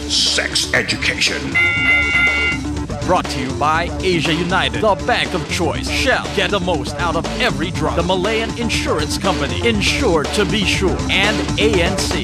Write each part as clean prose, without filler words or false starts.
Sex Education. Brought to you by Asia United, the bank of choice. Shell, get the most out of every drop. The Malayan Insurance Company, insured to be sure. And ANC.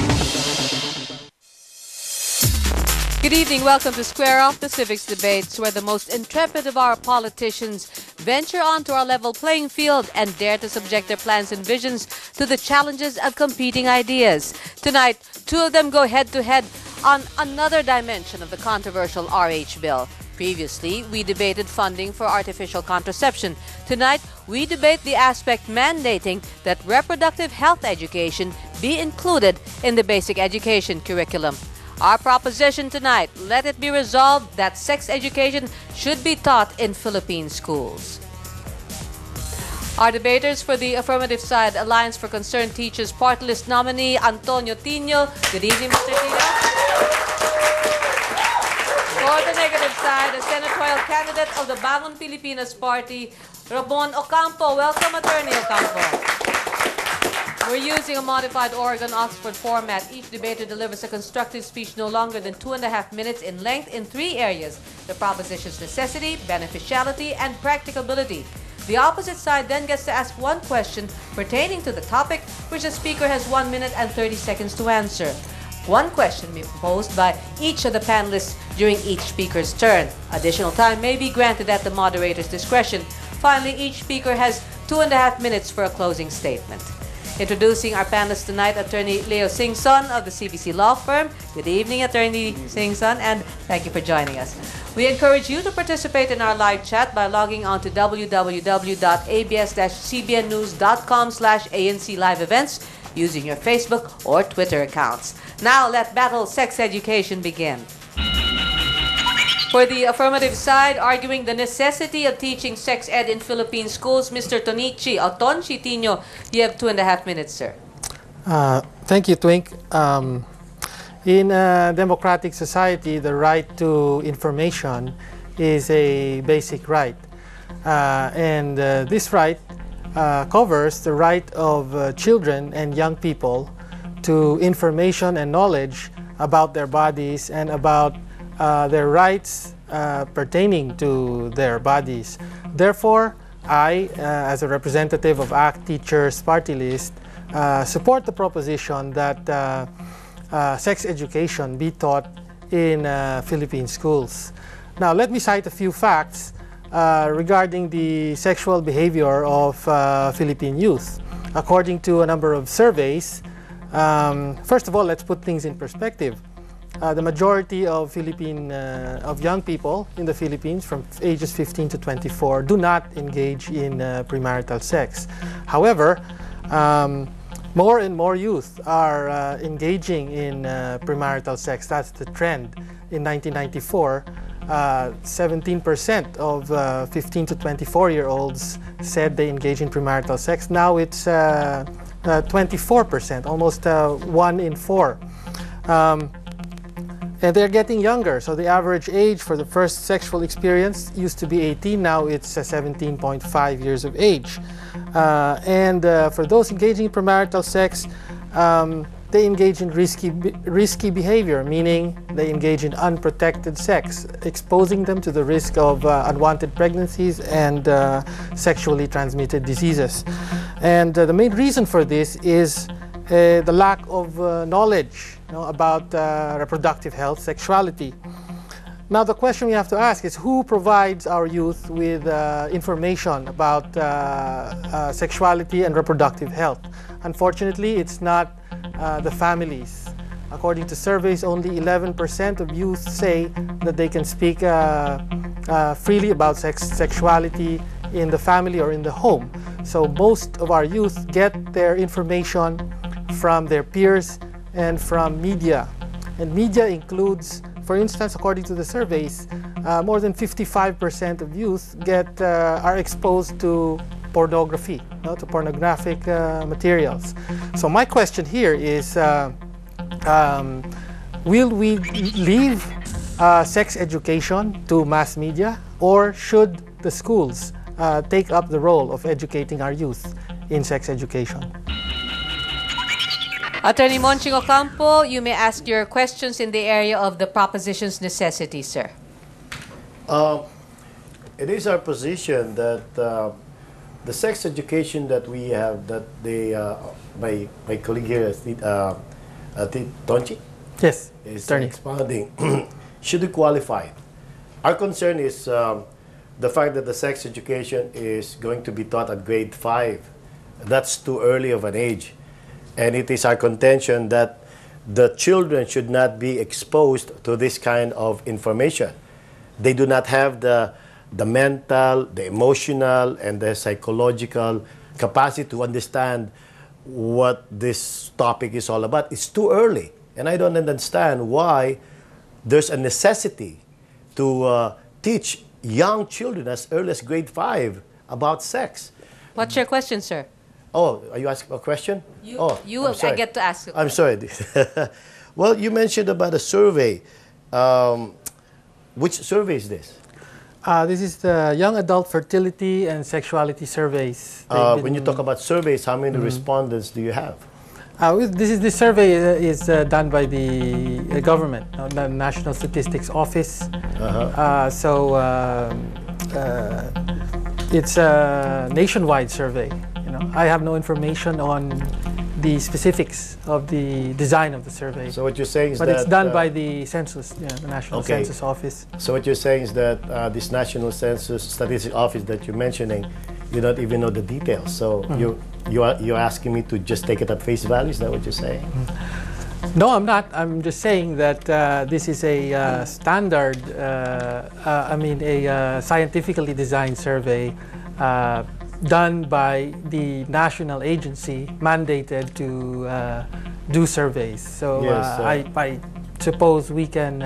Good evening. Welcome to Square Off, the Civics Debates, where the most intrepid of our politicians venture onto our level playing field and dare to subject their plans and visions to the challenges of competing ideas. Tonight, two of them go head-to-head on another dimension of the controversial RH bill. Previously, we debated funding for artificial contraception. Tonight, we debate the aspect mandating that reproductive health education be included in the basic education curriculum. Our proposition tonight, let it be resolved that sex education should be taught in Philippine schools. Our debaters for the affirmative side, Alliance for Concerned Teachers party list nominee Antonio Tinio. Good evening, Mr. Tinio. For the negative side, a senatorial candidate of the Bangon Pilipinas Party, Ramon Ocampo. Welcome, Attorney Ocampo. We're using a modified Oregon-Oxford format. Each debater delivers a constructive speech no longer than 2.5 minutes in length in 3 areas: the proposition's necessity, beneficiality, and practicability. The opposite side then gets to ask one question pertaining to the topic, which the speaker has 1 minute and 30 seconds to answer. One question may be posed by each of the panelists during each speaker's turn. Additional time may be granted at the moderator's discretion. Finally, each speaker has 2.5 minutes for a closing statement. Introducing our panelists tonight, Attorney Leo Singson of the CBC Law Firm. Good evening, Attorney Singson, and thank you for joining us. We encourage you to participate in our live chat by logging on to www.abs-cbnnews.com/ANC Live Events using your Facebook or Twitter accounts. Now let battle sex education begin. For the affirmative side, arguing the necessity of teaching sex ed in Philippine schools, Mr. Tonchi Tinio, you have 2.5 minutes, sir. Thank you, Twink. In a democratic society, the right to information is a basic right. And this right covers the right of children and young people to information and knowledge about their bodies and about their rights pertaining to their bodies. Therefore, I, as a representative of ACT Teachers Party List, support the proposition that sex education be taught in Philippine schools. Now, let me cite a few facts regarding the sexual behavior of Philippine youth. According to a number of surveys, first of all, let's put things in perspective. The majority of young people in the Philippines from ages 15 to 24 do not engage in premarital sex. However, more and more youth are engaging in premarital sex. That's the trend. In 1994, 17% of 15 to 24-year-olds said they engage in premarital sex. Now it's 24%, almost 1 in 4. And they're getting younger, so the average age for the first sexual experience used to be 18, now it's 17.5 years of age. For those engaging in premarital sex, they engage in risky behavior, meaning they engage in unprotected sex, exposing them to the risk of unwanted pregnancies and sexually transmitted diseases. And the main reason for this is the lack of knowledge about reproductive health, sexuality. Now the question we have to ask is, who provides our youth with information about sexuality and reproductive health? Unfortunately, it's not the families. According to surveys, only 11% of youth say that they can speak freely about sexuality in the family or in the home. So most of our youth get their information from their peers and from media. And media includes, for instance, according to the surveys, more than 55% of youth are exposed to pornography, to pornographic materials. So my question here is, will we leave sex education to mass media, or should the schools take up the role of educating our youth in sex education? Attorney Monching Ocampo, you may ask your questions in the area of the proposition's necessity, sir. It is our position that the sex education that we have, that my colleague here, Tonchi, Yes, is attorney. expounding, should be qualified. Our concern is the fact that the sex education is going to be taught at grade 5. That's too early of an age. And it is our contention that the children should not be exposed to this kind of information. They do not have the mental, the emotional, and the psychological capacity to understand what this topic is all about. It's too early. And I don't understand why there's a necessity to teach young children as early as grade 5 about sex. What's your question, sir? Oh, are you asking a question? I get to ask. I'm sorry. Well, you mentioned about a survey. Which survey is this? This is the Young Adult Fertility and Sexuality Surveys. When you talk about surveys, how many respondents do you have? This survey is done by the government, the National Statistics Office. It's a nationwide survey. I have no information on the specifics of the design of the survey. So what you're saying is but that... it's done by the census, the National Census Office. So what you're saying is that this National Census Statistics Office that you're mentioning, you don't even know the details. So you're asking me to just take it at face value? Is that what you're saying? No, I'm not. I'm just saying that this is a standard, a scientifically designed survey done by the national agency mandated to do surveys. So yes, I suppose we can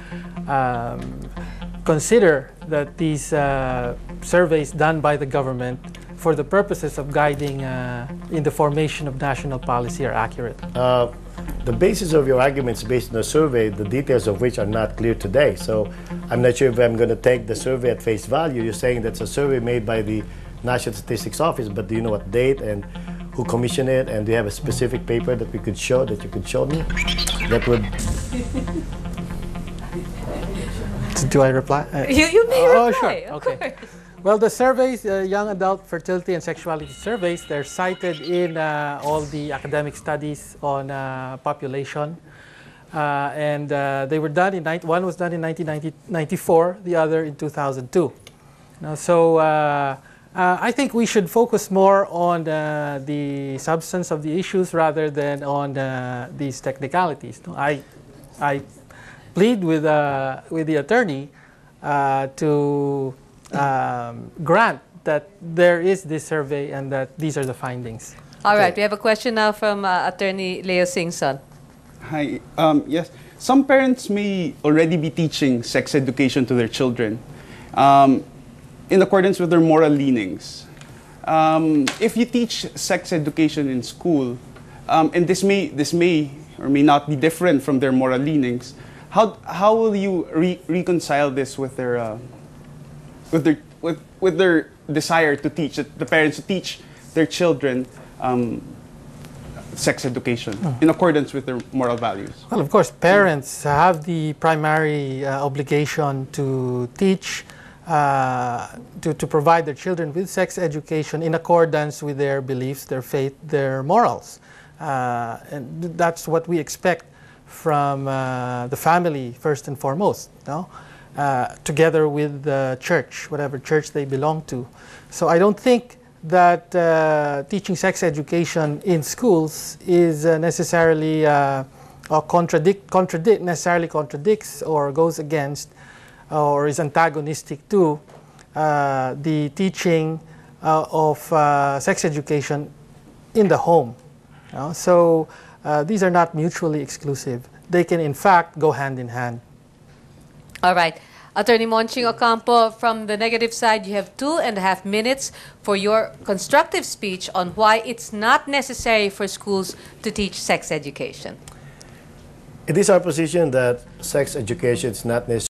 consider that these surveys done by the government for the purposes of guiding in the formation of national policy are accurate. The basis of your argument is based on a survey, the details of which are not clear today. So I'm not sure if I'm going to take the survey at face value. You're saying that's a survey made by the National Statistics Office, but do you know what date and who commissioned it? And do you have a specific paper that we could show, that you could show me? That would... Do I reply? You may reply. Sure. Okay. Well, the surveys, Young Adult Fertility and Sexuality Surveys, they're cited in all the academic studies on population. They were done one was done in 1994, the other in 2002. I think we should focus more on the substance of the issues rather than on these technicalities. I plead with the attorney to grant that there is this survey and that these are the findings. All right, we have a question now from Attorney Leo Singson. Hi. Yes, some parents may already be teaching sex education to their children in accordance with their moral leanings. If you teach sex education in school, and this may or may not be different from their moral leanings, how will you reconcile this with their desire to teach, the parents to teach their children sex education in accordance with their moral values? Well, of course, parents have the primary obligation to teach, to provide their children with sex education in accordance with their beliefs, their faith, their morals. And that's what we expect from the family, first and foremost, together with the church, whatever church they belong to. So I don't think that teaching sex education in schools is necessarily contradicts or goes against or is antagonistic to the teaching of sex education in the home. So these are not mutually exclusive. They can, in fact, go hand in hand. All right. Attorney Monching Ocampo, from the negative side, you have 2.5 minutes for your constructive speech on why it's not necessary for schools to teach sex education. It is our position that sex education is not necessary